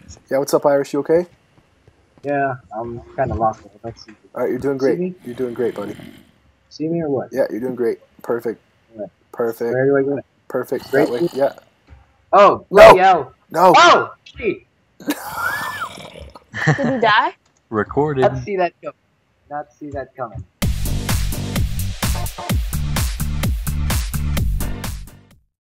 Yeah, what's up, Irish? You okay? Yeah, I'm kind of lost. Let's see. Alright, you're doing See great. me? You're doing great, buddy. See me or what? Yeah, you're doing great. Perfect. What? Perfect. Where do I go? Perfect. Straight That way. to- Yeah. Oh, No! bloody hell. No! Oh, gee. Did he die? Recorded. Not see that coming. Not see that coming.